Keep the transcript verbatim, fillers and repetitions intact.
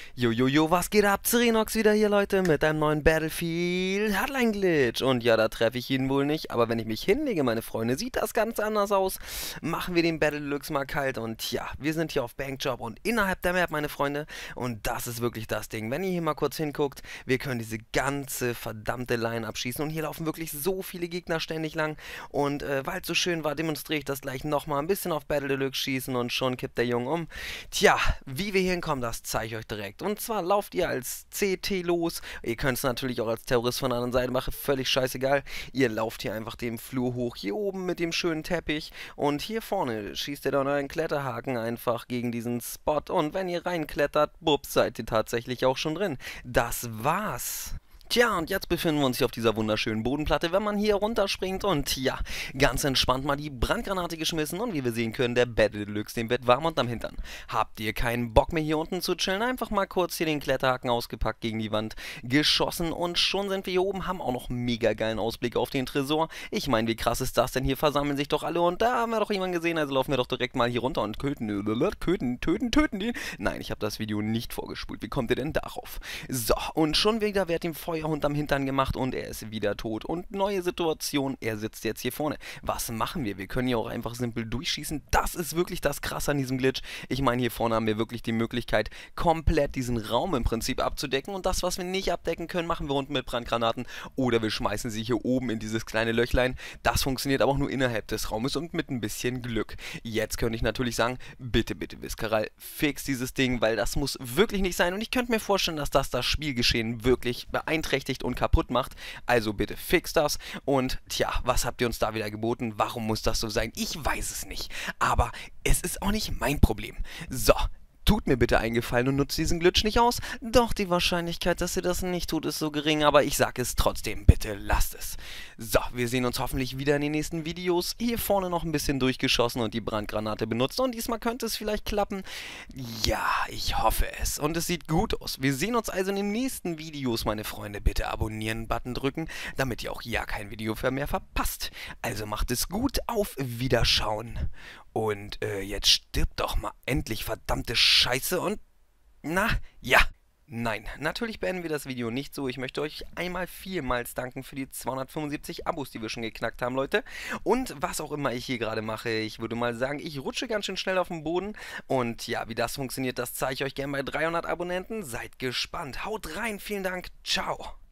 Jojojo, was geht ab? Zerinox wieder hier, Leute, mit einem neuen Battlefield Hardline Glitch. Und ja, da treffe ich ihn wohl nicht, aber wenn ich mich hinlege, meine Freunde, sieht das ganz anders aus. Machen wir den Battle Deluxe mal kalt und ja, wir sind hier auf Bankjob und innerhalb der Map, meine Freunde. Und das ist wirklich das Ding. Wenn ihr hier mal kurz hinguckt, wir können diese ganze verdammte Line abschießen und hier laufen wirklich so viele Gegner ständig lang. Und äh, weil es so schön war, demonstriere ich das gleich nochmal ein bisschen auf Battle Deluxe schießen und schon kippt der Junge um. Tja, wie wir hier hinkommen, das zeige ich euch direkt. Und zwar lauft ihr als C T los. Ihr könnt es natürlich auch als Terrorist von der anderen Seite machen, völlig scheißegal. Ihr lauft hier einfach den Flur hoch, hier oben mit dem schönen Teppich. Und hier vorne schießt ihr dann euren Kletterhaken einfach gegen diesen Spot. Und wenn ihr reinklettert, bups, seid ihr tatsächlich auch schon drin. Das war's. Tja, und jetzt befinden wir uns hier auf dieser wunderschönen Bodenplatte, wenn man hier runterspringt und ja, ganz entspannt mal die Brandgranate geschmissen und wie wir sehen können, der Battle Deluxe, dem Bett warm unterm Hintern. Habt ihr keinen Bock mehr hier unten zu chillen? Einfach mal kurz hier den Kletterhaken ausgepackt, gegen die Wand geschossen und schon sind wir hier oben, haben auch noch einen mega geilen Ausblick auf den Tresor. Ich meine, wie krass ist das denn? Hier versammeln sich doch alle und da haben wir doch jemanden gesehen, also laufen wir doch direkt mal hier runter und töten, töten, töten, töten den. Nein, ich habe das Video nicht vorgespult. Wie kommt ihr denn darauf? So, und schon wieder wird ihm Feuer unterm Hintern gemacht und er ist wieder tot. Und neue Situation, er sitzt jetzt hier vorne. Was machen wir? Wir können hier auch einfach simpel durchschießen. Das ist wirklich das Krasse an diesem Glitch. Ich meine, hier vorne haben wir wirklich die Möglichkeit, komplett diesen Raum im Prinzip abzudecken. Und das, was wir nicht abdecken können, machen wir unten mit Brandgranaten. Oder wir schmeißen sie hier oben in dieses kleine Löchlein. Das funktioniert aber auch nur innerhalb des Raumes und mit ein bisschen Glück. Jetzt könnte ich natürlich sagen, bitte, bitte, Visceral, fix dieses Ding, weil das muss wirklich nicht sein. Und ich könnte mir vorstellen, dass das das Spielgeschehen wirklich beeinträchtigt und kaputt macht. Also bitte fix das. Und tja, was habt ihr uns da wieder geboten? Warum muss das so sein? Ich weiß es nicht. Aber es ist auch nicht mein Problem. So. Tut mir bitte einen Gefallen und nutzt diesen Glitch nicht aus. Doch die Wahrscheinlichkeit, dass ihr das nicht tut, ist so gering, aber ich sage es trotzdem, bitte lasst es. So, wir sehen uns hoffentlich wieder in den nächsten Videos. Hier vorne noch ein bisschen durchgeschossen und die Brandgranate benutzt und diesmal könnte es vielleicht klappen. Ja, ich hoffe es und es sieht gut aus. Wir sehen uns also in den nächsten Videos, meine Freunde. Bitte abonnieren-Button drücken, damit ihr auch ja kein Video mehr verpasst. Also macht es gut, auf Wiederschauen. Und äh, jetzt stirbt doch mal endlich, verdammte Scheiße. Und, na, ja, nein. Natürlich beenden wir das Video nicht so. Ich möchte euch einmal vielmals danken für die zweihundertfünfundsiebzig Abos, die wir schon geknackt haben, Leute. Und was auch immer ich hier gerade mache, ich würde mal sagen, ich rutsche ganz schön schnell auf den Boden. Und ja, wie das funktioniert, das zeige ich euch gerne bei dreihundert Abonnenten. Seid gespannt. Haut rein, vielen Dank. Ciao.